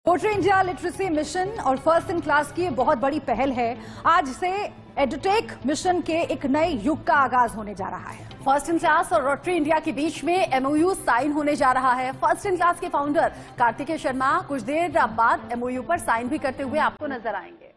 Portray India literacy mission और first in class की बहुत बड़ी पहल है। आज से एडुटेक मिशन के एक नए युग का आगाज होने जा रहा है। फर्स्ट इन क्लास और रोटरी इंडिया के बीच में एमओयू साइन होने जा रहा है। फर्स्ट इन क्लास के फाउंडर कार्तिकेय शर्मा कुछ देर बाद एमओयू पर साइन भी करते हुए आपको नजर आएंगे।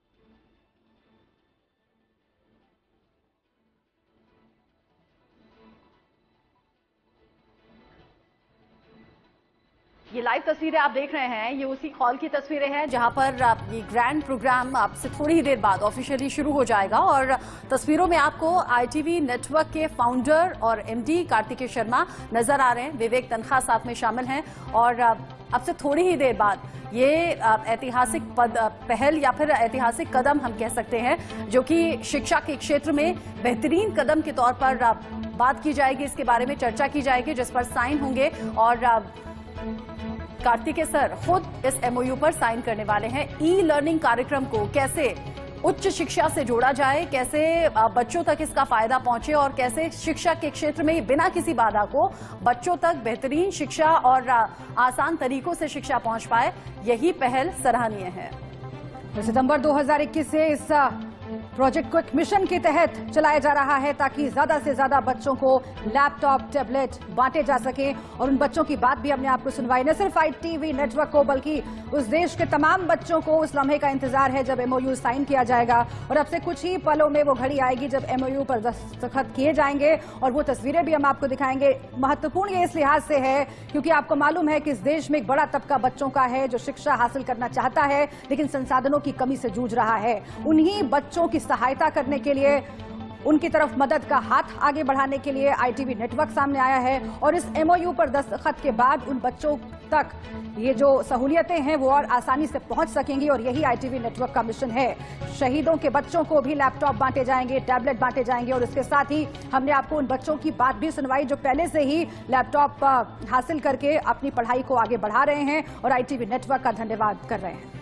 ये लाइव तस्वीरें आप देख रहे हैं, ये उसी हॉल की तस्वीरें हैं जहां पर ये ग्रैंड प्रोग्राम आपसे थोड़ी ही देर बाद ऑफिशियली शुरू हो जाएगा। और तस्वीरों में आपको आईटीवी नेटवर्क के फाउंडर और एमडी कार्तिकेय शर्मा नजर आ रहे हैं। विवेक तनखा साथ में शामिल हैं और अब से थोड़ी ही देर बाद ये ऐतिहासिक पहल या फिर ऐतिहासिक कदम हम कह सकते हैं, जो कि शिक्षा के क्षेत्र में बेहतरीन कदम के तौर पर बात की जाएगी। इसके बारे में चर्चा की जाएगी जिस पर साइन होंगे और कार्तिकेय सर खुद इस एमओयू पर साइन करने वाले हैं। ई लर्निंग कार्यक्रम को कैसे उच्च शिक्षा से जोड़ा जाए, कैसे बच्चों तक इसका फायदा पहुंचे और कैसे शिक्षा के क्षेत्र में बिना किसी बाधा को बच्चों तक बेहतरीन शिक्षा और आसान तरीकों से शिक्षा पहुंच पाए, यही पहल सराहनीय है। सितंबर 2021 से इस प्रोजेक्ट को एक मिशन के तहत चलाया जा रहा है ताकि ज्यादा से ज्यादा बच्चों को लैपटॉप, टैबलेट बांटे जा सके। और उन बच्चों की बात भी हमने आपको सुनवाई, न सिर्फ आईटीवी नेटवर्क को बल्कि उस देश के तमाम बच्चों को उस लम्हे का इंतजार है जब एमओयू साइन किया जाएगा। और अब से कुछ ही पलों में वो घड़ी आएगी जब एमओयू पर दस्तखत किए जाएंगे और वो तस्वीरें भी हम आपको दिखाएंगे। महत्वपूर्ण ये इस लिहाज से है क्योंकि आपको मालूम है कि इस देश में एक बड़ा तबका बच्चों का है जो शिक्षा हासिल करना चाहता है लेकिन संसाधनों की कमी से जूझ रहा है। उन्हीं बच्चों की सहायता करने के लिए, उनकी तरफ मदद का हाथ आगे बढ़ाने के लिए आईटीवी नेटवर्क सामने आया है। और इस एमओयू पर दस्तखत के बाद उन बच्चों तक ये जो सहूलियतें हैं वो और आसानी से पहुंच सकेंगी और यही आईटीवी नेटवर्क का मिशन है। शहीदों के बच्चों को भी लैपटॉप बांटे जाएंगे, टैबलेट बांटे जाएंगे और इसके साथ ही हमने आपको उन बच्चों की बात भी सुनवाई जो पहले से ही लैपटॉप हासिल करके अपनी पढ़ाई को आगे बढ़ा रहे हैं और आईटीवी नेटवर्क का धन्यवाद कर रहे हैं।